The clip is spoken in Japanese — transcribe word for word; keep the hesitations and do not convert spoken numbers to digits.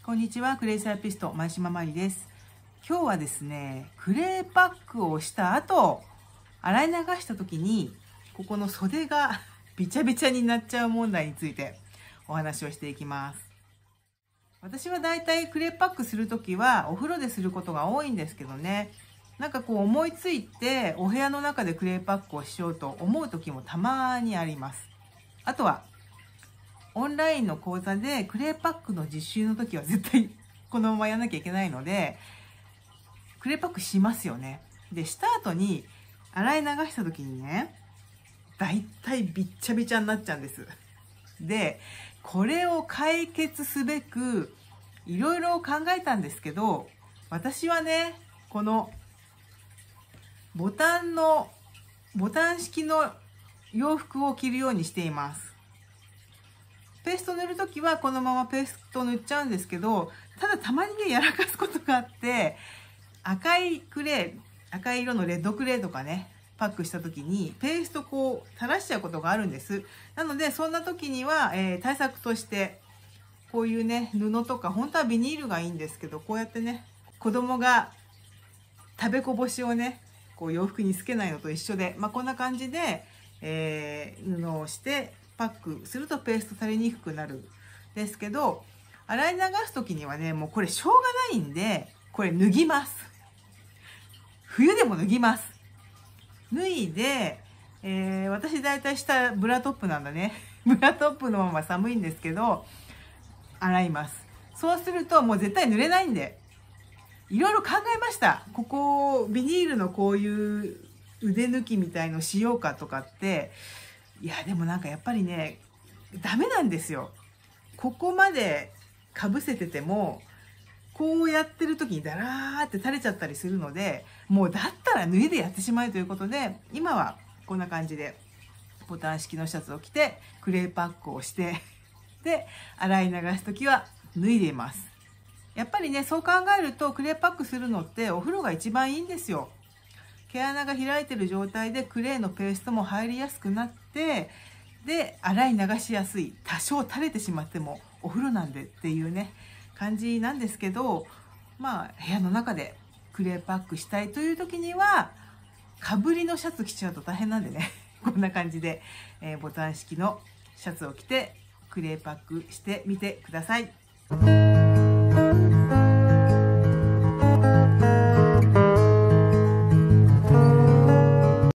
こんにちは、クレイセラピスト前島まりです。今日はですね、クレーパックをした後、洗い流した時にここの袖がびちゃびちゃになっちゃう問題についてお話をしていきます。私はだいたいクレーパックする時はお風呂ですることが多いんですけどね、なんかこう思いついてお部屋の中でクレーパックをしようと思う時もたまにあります。あとはオンラインの講座でクレーパックの実習の時は絶対このままやらなきゃいけないので、クレーパックしますよね。で、した後に洗い流した時にね、だいたいびっちゃびちゃになっちゃうんです。で、これを解決すべくいろいろ考えたんですけど、私はね、このボタンの、ボタン式の洋服を着るようにしています。ペースト塗るときはこのままペースト塗っちゃうんですけど、ただたまにね、やらかすことがあって、赤いクレー、赤い色のレッドクレーとかね、パックしたときに、ペーストこう、垂らしちゃうことがあるんです。なので、そんなときには、えー、対策として、こういうね、布とか、本当はビニールがいいんですけど、こうやってね、子供が食べこぼしをね、こう洋服につけないのと一緒で、まあ、こんな感じで、えー、布をして、パックするとペースト垂れにくくなるんですけど、洗い流す時にはね、もうこれしょうがないんで、これ脱ぎます。冬でも脱ぎます。脱いで、えー、私だいたい下ブラトップなんだね。ブラトップのまま寒いんですけど、洗います。そうするともう絶対濡れないんで、いろいろ考えました。ここ、ビニールのこういう腕抜きみたいのしようかとかって、いや、でもなんかやっぱりね、ダメなんですよ。ここまでかぶせてても、こうやってる時にダラーって垂れちゃったりするので、もうだったら脱いでやってしまえということで、今はこんな感じで、ボタン式のシャツを着て、クレーパックをして、で、洗い流す時は脱いでいます。やっぱりね、そう考えると、クレーパックするのってお風呂が一番いいんですよ。毛穴が開いてる状態でクレーのペーストも入りやすくなって、で、洗い流しやすい。多少垂れてしまってもお風呂なんでっていうね、感じなんですけど、まあ、部屋の中でクレーパックしたいという時には、かぶりのシャツ着ちゃうと大変なんでね、こんな感じで、えー、ボタン式のシャツを着てクレーパックしてみてください。